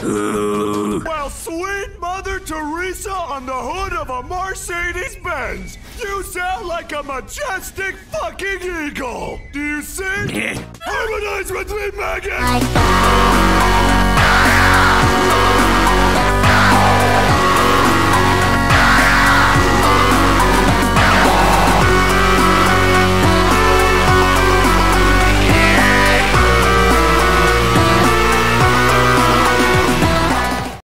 Well, sweet Mother Teresa on the hood of a Mercedes-Benz, you sound like a majestic fucking eagle. Do you sing? Harmonize with me, maggot!